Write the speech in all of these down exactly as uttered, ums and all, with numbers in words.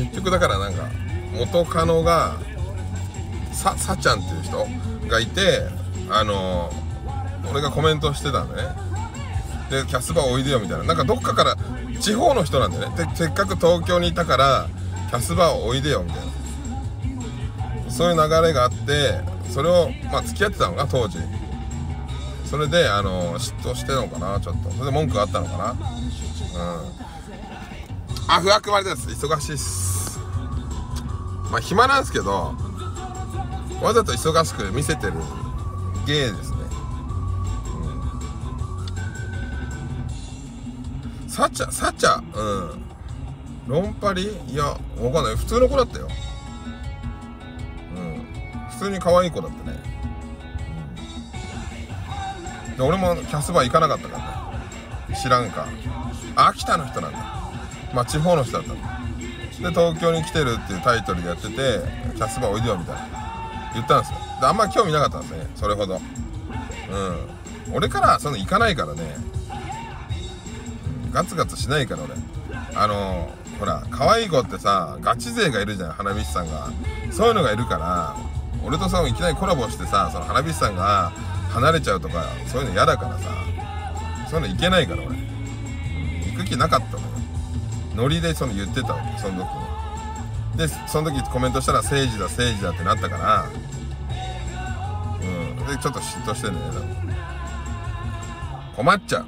結局だからなんか元カノがささちゃんっていう人がいて、あのー、俺がコメントしてたんだね。でキャスバーおいでよみたいな、なんかどっかから地方の人なんだよね。でせっかく東京にいたからキャスバーおいでよみたいな、そういう流れがあって、それをまあ付き合ってたのか当時。それであのー、嫉妬してたのかな、ちょっと。それで文句があったのかな。うん。あ、ふわくまりです。忙しいっす。まあ暇なんですけど、わざと忙しく見せてる芸ですね。うん、サチャサチャうんロンパリ、いやわかんない、普通の子だったよ。うん普通に可愛い子だったね。うん、で俺もキャスバー行かなかったからね、知らんか。秋田の人なんだ。まあ地方の人だったんだ。で東京に来てるっていうタイトルでやってて、キャスバーおいでよみたいな言ったんですよ。であんま興味なかったんですね、それほど。うん俺からその行かないからね、うん、ガツガツしないから俺。あのー、ほら可愛い子ってさガチ勢がいるじゃん、花火師さんが。そういうのがいるから、俺とさいきなりコラボしてさ、その花火師さんが離れちゃうとかそういうの嫌だからさ、そういうのいけないから俺、うん、行く気なかったのよ。ノリでその言ってたわけ、その時に。でその時コメントしたら政治だ政治だってなったから、うんでちょっと嫉妬してんだよね。困っちゃう。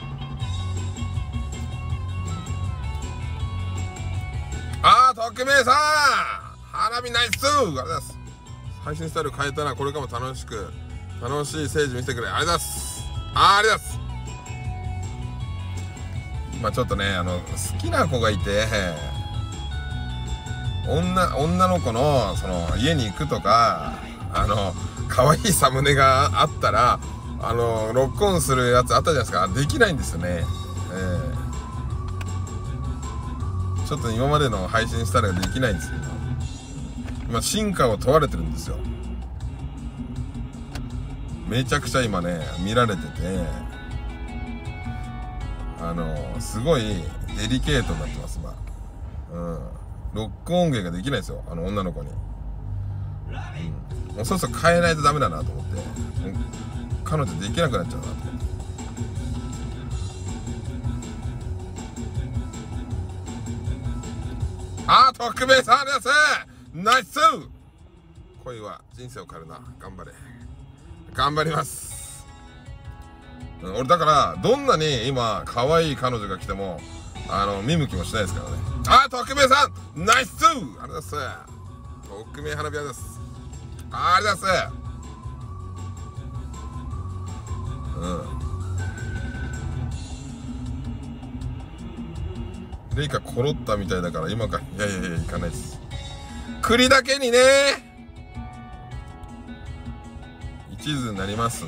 あー特命さん花火ナイスー、ありがとうございます。配信スタイル変えたな、これからも楽しく楽しい政治見せてくれ、ありがとうございます。あーありがとうございます。まあちょっとね、あの好きな子がいて、女女の子のその家に行くとか、あの可愛いサムネがあったら、あのロックオンするやつあったじゃないですか。できないんですよね。えー、ちょっと今までの配信スタイルができないんですよ。今進化を問われてるんですよ。めちゃくちゃ今ね見られてて、あのすごいデリケートになってます今。うんロック音源ができないですよ、あの女の子に。うん、もうそろそろ変えないとダメだなと思って、彼女できなくなっちゃうなと思って。あー特命さんありがとうございます。ナイス。恋は人生を変えるな、頑張れ頑張ります。うん、俺だからどんなに今可愛い彼女が来てもあの見向きもしないですからね。あー特命さんナイス。ありがとうございます。特命花火屋です。ありがとうございます。うんレイカコロったみたいだから今からいやいやいや行かないです。栗だけにね一途になりますね。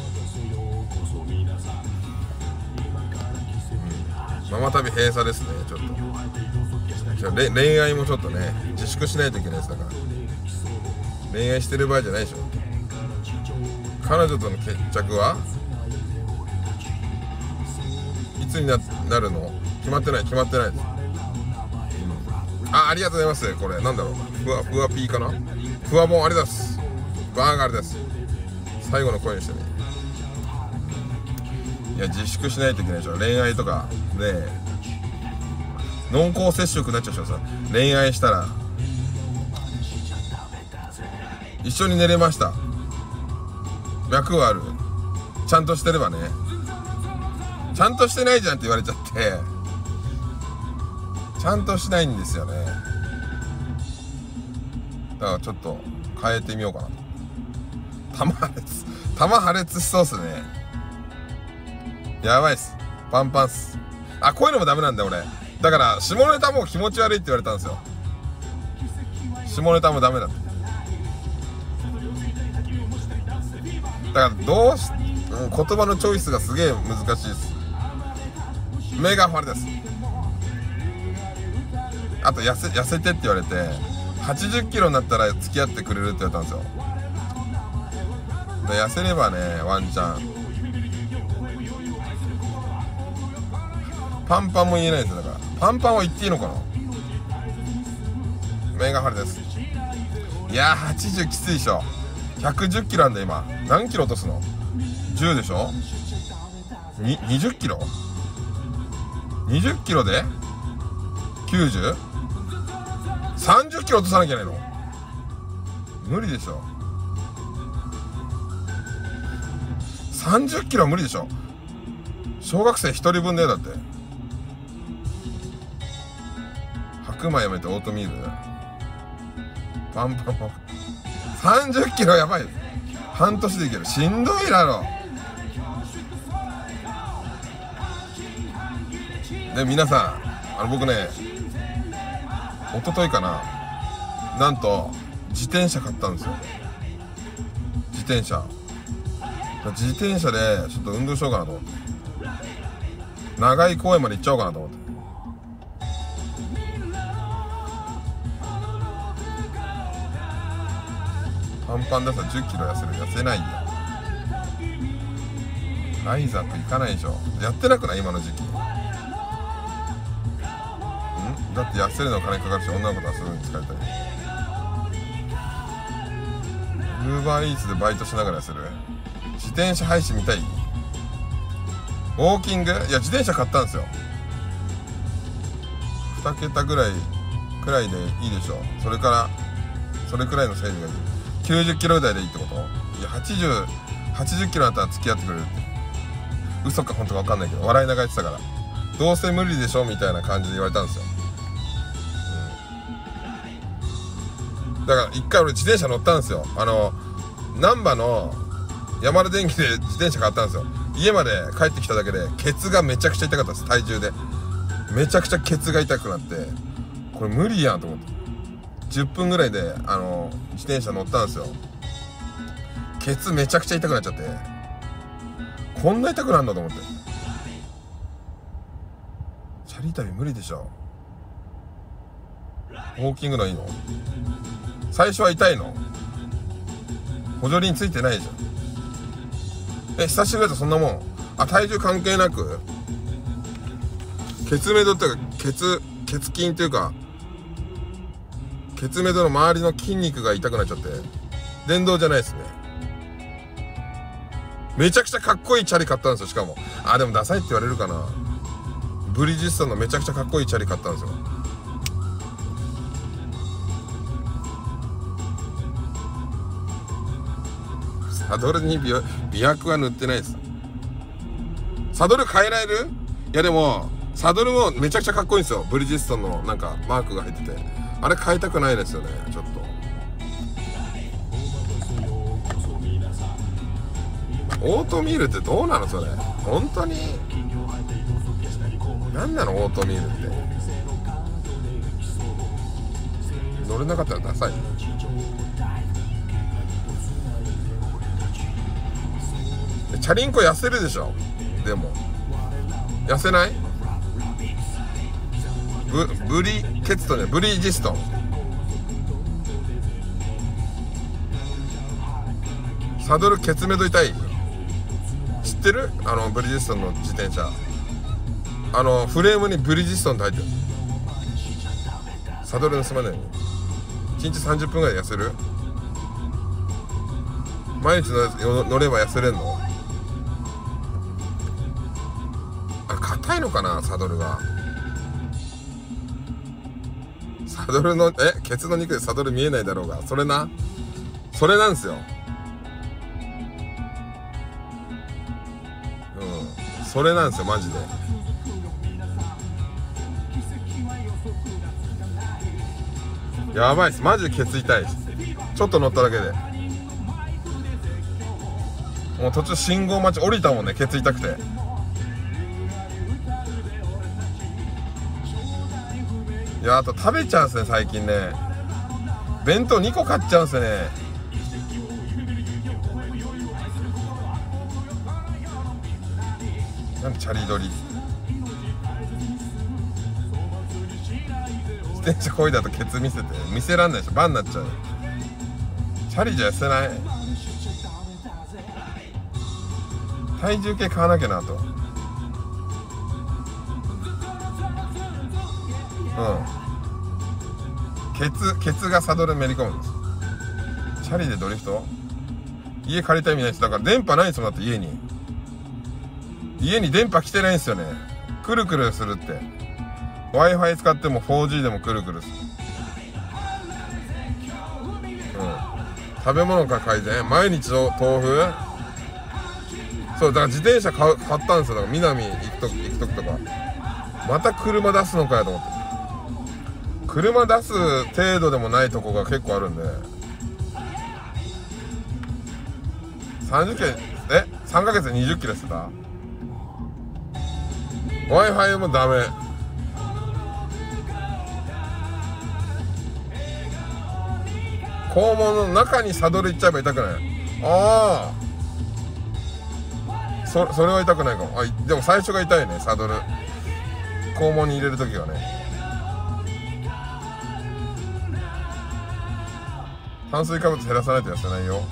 ママ旅閉鎖ですね。ちょっと恋愛もちょっとね自粛しないといけないです。だから恋愛してる場合じゃないでしょ。彼女との決着はいつに な, なるの決まってない決まってないです。あありがとうございます。これなんだろう、ふわふわピーかな、ふわボンありがとうございます。バーガーです。最後の声にしてね。いや自粛しないといけないでしょ。恋愛とかね濃厚接触になっちゃうでしょさ。恋愛したら一緒に寝れました、脈はある、ちゃんとしてればね。ちゃんとしてないじゃんって言われちゃって、ちゃんとしないんですよね。だからちょっと変えてみようかな。玉破裂玉破裂しそうっすね。やばいっす、パンパンっす。あこういうのもダメなんだよ俺。だから下ネタも気持ち悪いって言われたんですよ。下ネタもダメだって。だからどうし、うん、言葉のチョイスがすげえ難しいっす。メガファルです。あと痩せ、痩せてって言われてはちじゅっキロになったら付き合ってくれるって言われたんですよ。で痩せればねワンチャン。パンパンも言えないですよ。だからパンパンは言っていいのかな。 メガハルです。いやーはちじゅうきついでしょ。ひゃくじゅっキロなんだ今。何キロ落とすの？じゅうでしょ。ににじゅっキロにじゅっキロで きゅうじゅう？ さんじゅっキロ落とさなきゃいけないの？無理でしょ。さんじゅっキロは無理でしょ。小学生ひとりぶんだよ。だって白米やめてオートミールパンパンパンさんじゅっキロやばい。半年でいける。しんどいだろ。で皆さん、あの僕ね一昨日かな、なんと自転車買ったんですよ。自転車自転車でちょっと運動しようかなと思って、長い公園まで行っちゃおうかなと思って。パンパンでさじゅっキロ痩せる。痩せないよ。ライズアップ行かないでしょ。やってなくない今の時期。んだって痩せるの金かかるし、女の子と遊ぶのに疲れたり。ウーバーイーツでバイトしながら痩せる。自転車配信見たい？ウォーキング？いや自転車買ったんですよ。に桁ぐらいくらいでいいでしょ。それからそれくらいの整備がいい。きゅうじゅっキロ台でいいってこと？いやはちじゅう、はちじゅっキロだったら付き合ってくれるって。嘘か本当か分かんないけど笑いながら言ってたから、どうせ無理でしょみたいな感じで言われたんですよ。うん、だから一回俺自転車乗ったんですよ。あの難波の山田電機で自転車買ったんですよ。家まで帰ってきただけでケツがめちゃくちゃ痛かったです。体重でめちゃくちゃケツが痛くなって、これ無理やんと思ってじゅっぷんぐらいであの自転車乗ったんですよ。ケツめちゃくちゃ痛くなっちゃって、こんな痛くなるんだと思って。チャリ旅無理でしょ。ウォーキングのいいの？最初は痛いの？補助輪ついてないじゃん。え、久しぶりだとそんなもん？あ、体重関係なくケツメドっていうかケツケツ筋っていうかケツメドの周りの筋肉が痛くなっちゃって、電動じゃないですね。めちゃくちゃかっこいいチャリ買ったんですよ。しかもあ、でもダサいって言われるかな。ブリヂストンのめちゃくちゃかっこいいチャリ買ったんですよ。サドルに美白は塗ってないです。サドル変えられる？いやでもサドルもめちゃくちゃかっこいいんですよ。ブリヂストンのなんかマークが入ってて、あれ変えたくないですよね。ちょっとオートミールってどうなのそれ。本当に何なのオートミールって。乗れなかったらダサい。チャリンコ痩せるでしょ。でも痩せない？ブブリケツトね、ブリヂストン。サドルケツメド痛い？知ってる？あのブリヂストンの自転車、あのフレームにブリヂストンって入ってる。サドル盗まないようにいちにちさんじゅっぷんぐらいで痩せる。毎日の乗れば痩せれんの？あ、硬いのかなサドルが。サドルのえケツの肉でサドル見えないだろうが、それなそれなんですよ。うん、それなんですよマジで。やばいっすマジで。ケツ痛いです。ちょっと乗っただけでもう途中信号待ち降りたもんね、ケツ痛くて。いや、あと食べちゃうんですね最近ね。弁当にこ買っちゃうんですよね。なんでチャリ取り。自転車こいだとケツ見せて見せらんないでしょ。バンになっちゃう。チャリじゃ痩せない。体重計買わなきゃなと。うん、 ケツケツがサドルめり込むんです。チャリでドリフト、家借りた意味ないです。だから電波ないですもん。だって家に家に電波来てないんですよね。くるくるするって。 Wi-Fi 使っても フォージー でもくるくるする。うん、食べ物から改善、毎日の豆腐。そうだから自転車買う買ったんですよ。だから南行くと行く時とかまた車出すのかやと思って。車出す程度でもないとこが結構あるんで、さんじゅっキロ、えさんかげつでにじゅっキロしてた。 Wi-Fi もダメ。肛門の中にサドルいっちゃえば痛くない。ああ、そ, それは痛くないかも。あ、でも最初が痛いね、サドル肛門に入れるときがね。炭水化物減らさないと痩せないよ。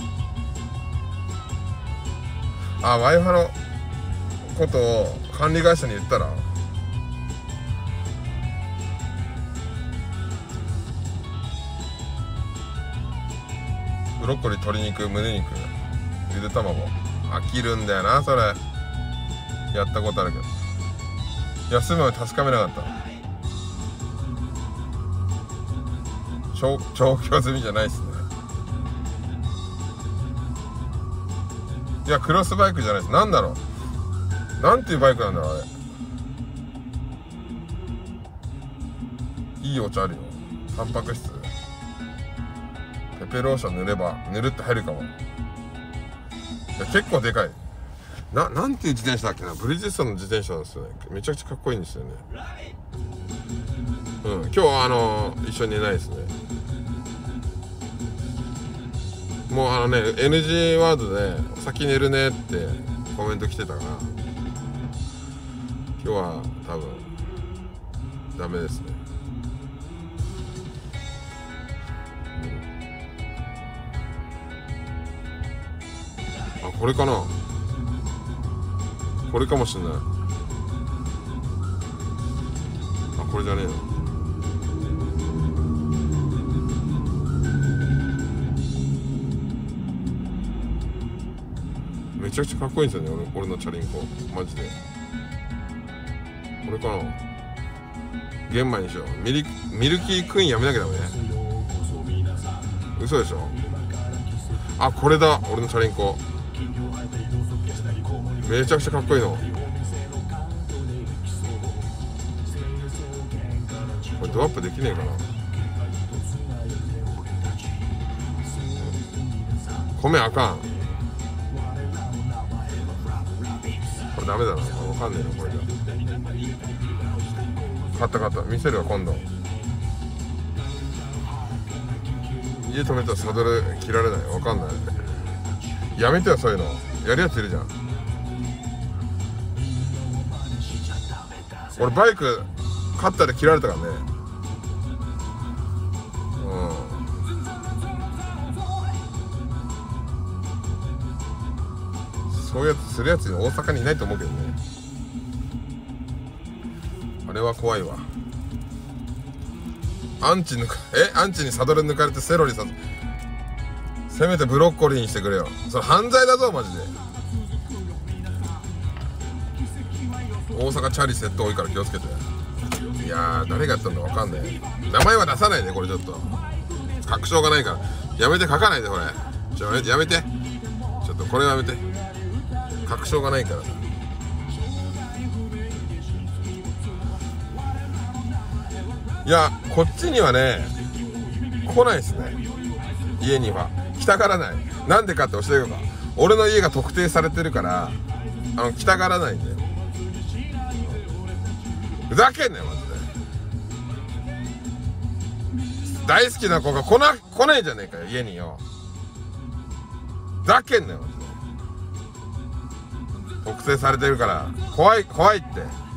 あ、Wi-Fi のことを管理会社に言ったら、ブロッコリー、鶏肉、胸肉、ゆで卵。飽きるんだよなそれ。やったことあるけど休むまで確かめなかった。調教済みじゃないっすね。いやクロスバイクじゃないです。なんだろう、なんていうバイクなんだろうあれ。いいお茶あるよ。タンパク質、ペペローション塗れば塗るって入るかも。いや結構でかいな。なんていう自転車だっけな。ブリヂストンの自転車なんですよね。めちゃくちゃかっこいいんですよね。うん、今日はあのー、一緒に寝ないですね。もうあのね エヌジー ワードで先寝るねってコメント来てたから、今日は多分ダメですね。あ、これかな、これかもしんない。あ、これじゃねえよ。めちゃくちゃかっこいいんですよね、俺、俺のチャリンコマジで。これかな、玄米にしよう。ミリミルキークイーンやめなきゃダメね。嘘でしょ。あ、これだ、俺のチャリンコ。めちゃくちゃかっこいいの。これドアップできねえかな。米あかん。これダメだな。わかんねえなこれじゃ。買った買った。見せるわ今度。家止めたらサドル切られない。わかんない。やめてよそういうの。やるやついるじゃん。俺バイクカッターで切られたからね。うん。そういうやつするやつ大阪にいないと思うけどね。あれは怖いわ。アンチ抜かえアンチにサドル抜かれてセロリさ、せめてブロッコリーにしてくれよ。それ犯罪だぞマジで。大阪チャリ窃盗多いから気をつけて。いやー誰がやったんだわかんない。名前は出さないでこれちょっと確証がないからやめて。書かないでこれ。ちょやめてやめてちょっとこれやめて。確証がないからさ。いやこっちにはね来ないですね。家には来たがらない。なんでかって教えてよか。俺の家が特定されてるからあの来たがらないんだよ。ふざけんなよマジで。大好きな子が来な来ないじゃねえかよ家によ。ふざけんなよマジで。特定されてるから怖い怖いって。